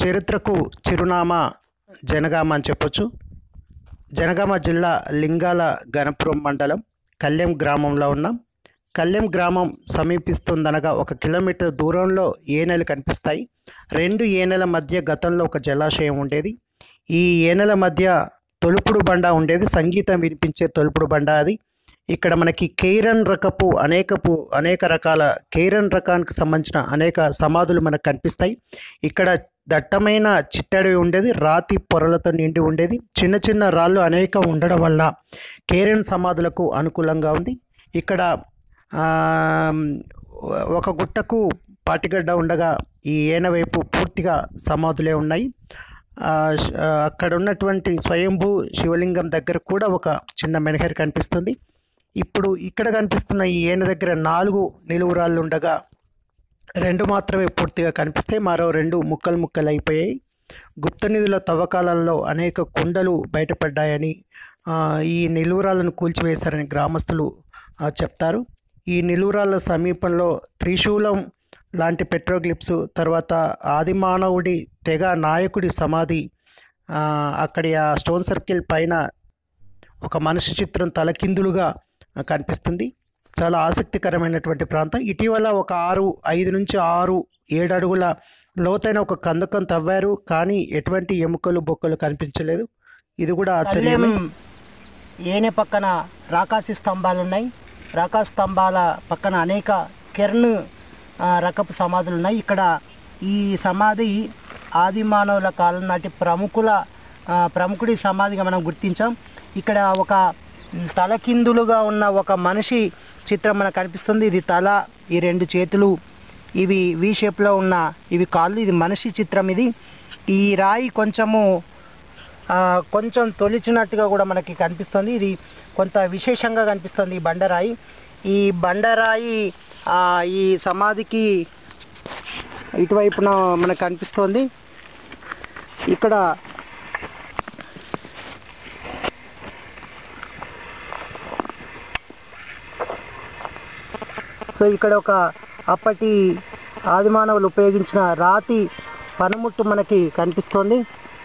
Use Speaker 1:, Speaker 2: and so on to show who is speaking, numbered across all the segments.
Speaker 1: చరిత్రకు చిరునామా జనగామ అని చెప్పొచ్చు. జనగామ జిల్లా లింగాల గణపురం మండలం కల్లెం గ్రామంలో ఉన్నాం. కల్లెం గ్రామం సమీపిస్తుందనగా 1 కిలోమీటర్ దూరంలో ఏనెలు కనిపిస్తాయి. 2 ఏనెల మధ్య గతంలో ఒక జలాశయం ఉండేది. ఈ ఏనెల మధ్య తొలుపుడు బండ ఉండేది, సంగీతం వినిపించే తొలుపుడు బండ అది. ఇక్కడ మనకి కేరన్ రకపు అనేక రకాల కేరన్ రకానికి సంబంధించిన అనేక సమాధులు మనకు కనిపిస్తాయి. ఇక్కడ దట్టమైన చిట్టడవి ఉండేది, రాతి పొరలతో నిండి ఉండేది. చిన్న చిన్న రాళ్ళు అనేక ఉండడం వల్ల కేరన్ సమాధులకు అనుకూలంగా ఉంది. ఇక్కడ ఒక గుట్టకు పాటిగడ్డ ఉండగా ఈ ఏన వైపు పూర్తిగా సమాధులే ఉన్నాయి. అక్కడ ఉన్నటువంటి స్వయంభూ శివలింగం దగ్గర కూడా ఒక చిన్న మెనహర్ కనిపిస్తుంది. ఇప్పుడు ఇక్కడ కనిపిస్తున్న ఈ ఏన దగ్గర 4 నిలువురాళ్ళు ఉండగా 2 మాత్రమే పూర్తిగా కనిపిస్తాయి, మరో 2 ముక్కలు అయిపోయాయి. గుప్త నిధుల తవ్వకాలలో అనేక కుండలు బయటపడ్డాయని, ఈ నిలువురాళ్ళను కూల్చివేశారని గ్రామస్తులు చెప్తారు. ఈ నిలువురాళ్ళ సమీపంలో త్రిశూలం లాంటి పెట్రోగ్లిప్స్, తర్వాత ఆదిమానవుడి తెగ నాయకుడి సమాధి, అక్కడి ఆ స్టోన్ సర్కిల్ పైన ఒక మనిషి చిత్రం తలకిందులుగా కనిపిస్తుంది. చాలా ఆసక్తికరమైనటువంటి ప్రాంతం. ఇటీవల ఒక 5 నుంచి 6, 7 అడుగుల లోతైన ఒక కందకం తవ్వారు, కానీ ఎటువంటి ఎముకలు బొక్కలు కనిపించలేదు. ఇది కూడా ఆశ్చర్యమే.
Speaker 2: ఏనే పక్కన రాకాసి స్తంభాలు ఉన్నాయి. రాకాసి స్తంభాల పక్కన అనేక కెర్న్ రకపు సమాధులు ఉన్నాయి. ఇక్కడ ఈ సమాధి ఆది మానవుల కాలం నాటి ప్రముఖుడి సమాధిగా మనం గుర్తించాం. ఇక్కడ ఒక తలకిందులుగా ఉన్న ఒక మనిషి చిత్రం మనకు కనిపిస్తుంది. ఇది తల, ఈ 2 చేతులు, ఇవి వి షేప్లో ఉన్న ఇవి కాళ్ళు, ఇది మనిషి చిత్రం. ఇది ఈ రాయి కొంచెం తొలిచినట్టుగా కూడా మనకి కనిపిస్తుంది. ఇది కొంత విశేషంగా కనిపిస్తుంది ఈ బండరాయి. ఈ బండరాయి ఈ సమాధికి ఇటువైపున మనకు కనిపిస్తుంది. ఇక్కడ ఇక్కడ ఒక అప్పటి ఆదిమానవులు ఉపయోగించిన రాతి పనిముట్టు మనకి కనిపిస్తుంది.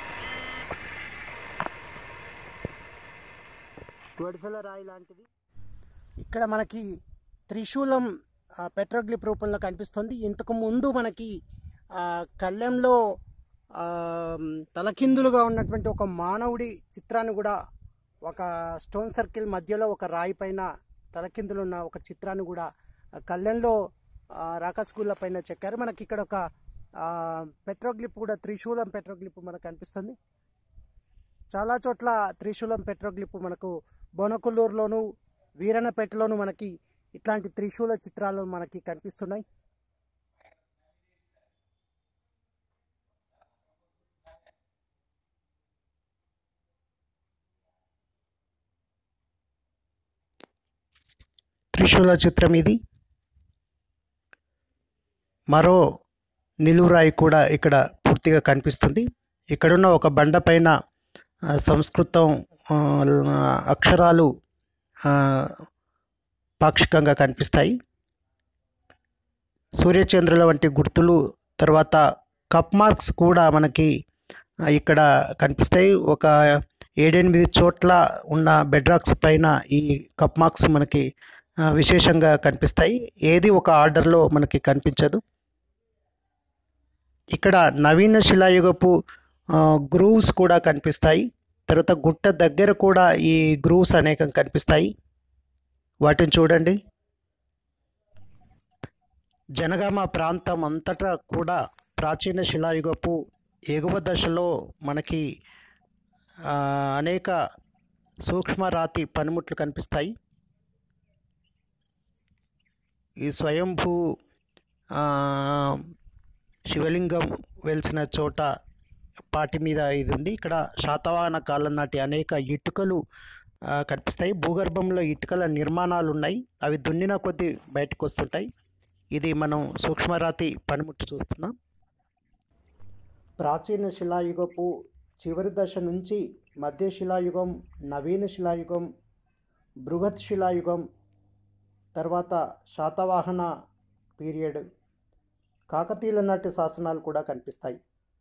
Speaker 2: వడిసల రాయి లాంటిది. ఇక్కడ మనకి త్రిశూలం పెట్రోగ్లిప్ రూపంలో కనిపిస్తుంది. ఇంతకు ముందు మనకి కల్లెంలో తలకిందులుగా ఉన్నటువంటి ఒక మానవుడి చిత్రాన్ని కూడా, ఒక స్టోన్ సర్కిల్ మధ్యలో ఒక రాయి పైన తలకిందులు ఉన్న ఒక చిత్రాన్ని కూడా కల్లెంలో రాకాస్కూళ్ళ పైన చెక్కారు. మనకి ఇక్కడ ఒక పెట్రోగ్లిప్ కూడా, త్రిశూలం పెట్రోగ్లిప్ మనకు కనిపిస్తుంది. చాలా చోట్ల త్రిశూలం పెట్రోగ్లిప్ మనకు బోనకొల్లూరులోను, వీరన్నపేటలోను మనకి ఇట్లాంటి త్రిశూల చిత్రాలు మనకి కనిపిస్తున్నాయి.
Speaker 1: త్రిశూల చిత్రం ఇది. మరో నిలువురాయి కూడా ఇక్కడ పూర్తిగా కనిపిస్తుంది. ఇక్కడున్న ఒక బండ పైన సంస్కృతం అక్షరాలు పాక్షికంగా కనిపిస్తాయి. సూర్యచంద్రుల వంటి గుర్తులు, తర్వాత కప్ మార్క్స్ కూడా మనకి ఇక్కడ కనిపిస్తాయి. ఒక 7-8 చోట్ల ఉన్న బెడ్రాక్స్ పైన ఈ కప్ మార్క్స్ మనకి విశేషంగా కనిపిస్తాయి. ఏది ఒక ఆర్డర్లో మనకి కనిపించదు. ఇక్కడ నవీన శిలాయుగపు గ్రూవ్స్ కూడా కనిపిస్తాయి. తర్వాత గుట్ట దగ్గర కూడా ఈ గ్రూవ్స్ అనేకం కనిపిస్తాయి. వాటిని చూడండి. జనగామ ప్రాంతం అంతటా కూడా ప్రాచీన శిలాయుగపు ఎగువ దశలో మనకి అనేక సూక్ష్మ రాతి పనిముట్లు కనిపిస్తాయి. ఈ స్వయంభూ శివలింగం వెలిసిన చోట పాటి మీద ఇది ఉంది. ఇక్కడ శాతవాహన కాలం నాటి అనేక ఇటుకలు కనిపిస్తాయి. భూగర్భంలో ఇటుకల నిర్మాణాలు ఉన్నాయి. అవి దున్నిన కొద్దీ బయటకు వస్తుంటాయి. ఇది మనం సూక్ష్మరాతి పనిముట్టు చూస్తున్నాం. ప్రాచీన శిలాయుగపు చివరి దశ నుంచి మధ్య శిలాయుగం, నవీన శిలాయుగం, బృహత్ శిలాయుగం, తర్వాత శాతవాహన పీరియడ్, కాకతీయుల నాటి శాసనాలు కూడా కనిపిస్తాయి.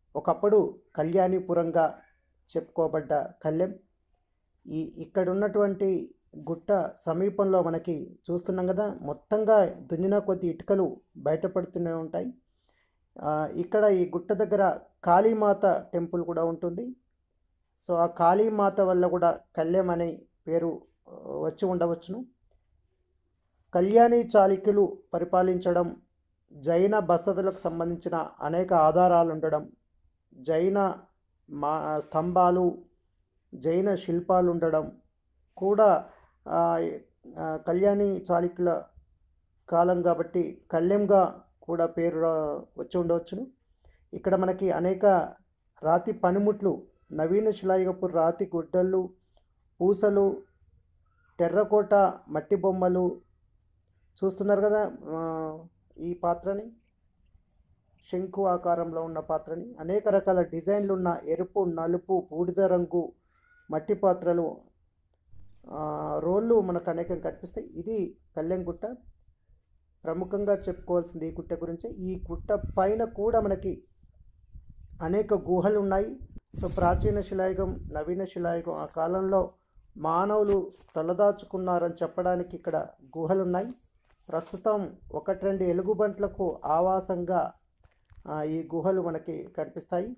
Speaker 1: ఒకప్పుడు కళ్యాణిపురంగా చెప్పుకోబడ్డ కల్లెం. ఇక్కడ ఉన్నటువంటి గుట్ట సమీపంలో మనకి చూస్తున్నాం కదా, మొత్తంగా దున్నిన కొద్ది ఇటుకలు బయటపడుతూనే ఉంటాయి. ఇక్కడ ఈ గుట్ట దగ్గర కాళీమాత టెంపుల్ కూడా ఉంటుంది. సో ఆ కాళీమాత వల్ల కూడా కల్లెం అనే పేరు వచ్చి ఉండవచ్చును. కళ్యాణి చాళుక్యులు పరిపాలించడం, జైన బసదులకు సంబంధించిన అనేక ఆధారాలు ఉండడం, జైన స్తంభాలు, జైన శిల్పాలు ఉండడం కూడా కళ్యాణి చాళుక్యుల కాలం కాబట్టి కల్లెంగా కూడా పేరు వచ్చి ఉండవచ్చును. ఇక్కడ మనకి అనేక రాతి పనిముట్లు, నవీన శిలాయుగపు రాతి గుడ్డలు, పూసలు, టెర్రకోట మట్టి బొమ్మలు చూస్తున్నారు కదా. ఈ పాత్రని శంకు ఆకారంలో ఉన్న పాత్రని అనేక రకాల డిజైన్లు ఉన్న ఎరుపు, నలుపు, బూడిద రంగు మట్టి పాత్రలు, రోళ్ళు మనకు అనేకం కనిపిస్తాయి. ఇది కల్లెం గుట్ట. ప్రముఖంగా చెప్పుకోవాల్సింది ఈ గుట్ట గురించి. ఈ గుట్ట పైన కూడా మనకి అనేక గుహలు ఉన్నాయి. సో ప్రాచీన శిలాయుగం, నవీన శిలాయుగం ఆ కాలంలో మానవులు తలదాచుకున్నారని చెప్పడానికి ఇక్కడ గుహలు ఉన్నాయి. ప్రస్తుతం 1-2 ఎలుగుబంట్లకు ఆవాసంగా ఈ గుహలు మనకి కనిపిస్తాయి.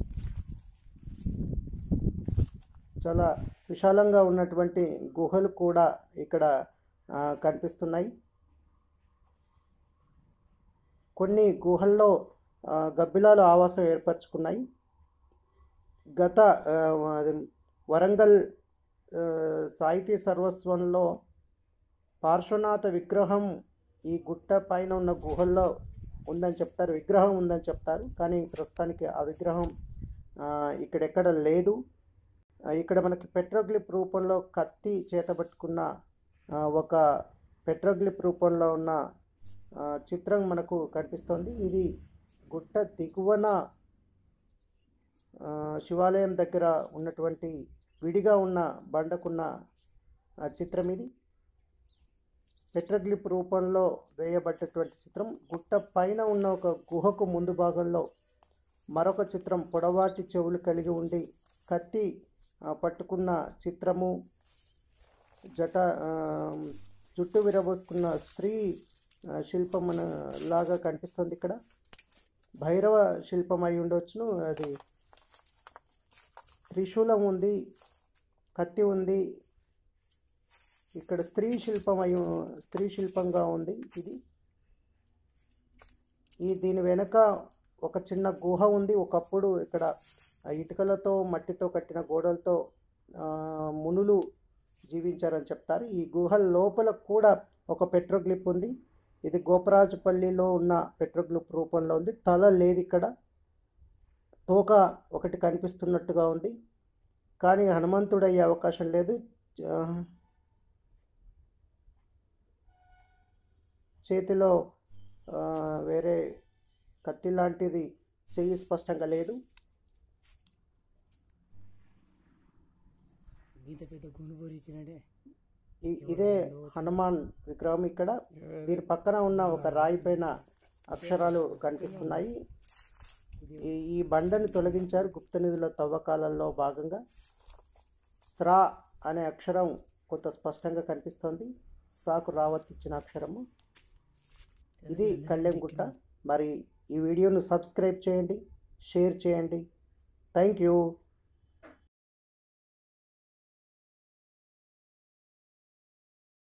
Speaker 1: చాలా విశాలంగా ఉన్నటువంటి గుహలు కూడా ఇక్కడ కనిపిస్తున్నాయి. కొన్ని గుహల్లో గబ్బిలాలు ఆవాసం ఏర్పరచుకున్నాయి. గత వరంగల్ సాహితీ సర్వస్వంలో పార్శ్వనాథ విగ్రహం ఈ గుట్ట పైన ఉన్న గుహల్లో ఉందని చెప్తారు, విగ్రహం ఉందని చెప్తారు. కానీ ప్రస్తుతానికి ఆ విగ్రహం ఇక్కడెక్కడ లేదు. ఇక్కడ మనకి పెట్రోగ్లిఫ్ రూపంలో కత్తి చేతబట్టుకున్న ఒక పెట్రోగ్లిఫ్ రూపంలో ఉన్న చిత్రం మనకు కనిపిస్తుంది. ఇది గుట్ట దిగువన శివాలయం దగ్గర ఉన్నటువంటి విడిగా ఉన్న బండకున్న చిత్రం. ఇది పెట్రోగ్లిఫ్ రూపంలో వేయబడ్డటువంటి చిత్రం. గుట్ట పైన ఉన్న ఒక గుహకు ముందు భాగంలో మరొక చిత్రం, పొడవాటి చెవులు కలిగి ఉండి కత్తి పట్టుకున్న చిత్రము, జుట్టు విరబోసుకున్న స్త్రీ శిల్పం లాగా కనిపిస్తుంది. ఇక్కడ భైరవ శిల్పం అయి ఉండవచ్చును. అది త్రిశూలం ఉంది, కత్తి ఉంది. ఇక్కడ స్త్రీ శిల్పంగా ఉంది. దీని వెనక ఒక చిన్న గుహ ఉంది. ఒకప్పుడు ఇక్కడ ఇటుకలతో మట్టితో కట్టిన గోడలతో మునులు జీవించారని చెప్తారు. ఈ గుహల లోపల కూడా ఒక పెట్రోగ్లిఫ్ ఉంది. ఇది గోపరాజుపల్లిలో ఉన్న పెట్రోగ్లిఫ్ రూపంలో ఉంది. తల లేదు, ఇక్కడ తోక ఒకటి కనిపిస్తున్నట్టుగా ఉంది. కానీ హనుమంతుడు అయ్యే అవకాశం లేదు. చేతిలో వేరే కత్తి లాంటిది చెయ్యి స్పష్టంగా లేదు. ఇదే హనుమాన్ విగ్రహం. ఇక్కడ దీని పక్కన ఉన్న ఒక రాయి పైన అక్షరాలు కనిపిస్తున్నాయి. ఈ బండని తొలగించారు గుప్త నిధుల తవ్వకాలలో భాగంగా. స్రా అనే అక్షరం కొంత స్పష్టంగా కనిపిస్తుంది, సాకు రావత్తిచ్చిన అక్షరము. ఇది కల్లెం గుట్ట. మరి ఈ వీడియోను సబ్స్క్రైబ్ చేయండి, షేర్ చేయండి. Thank you.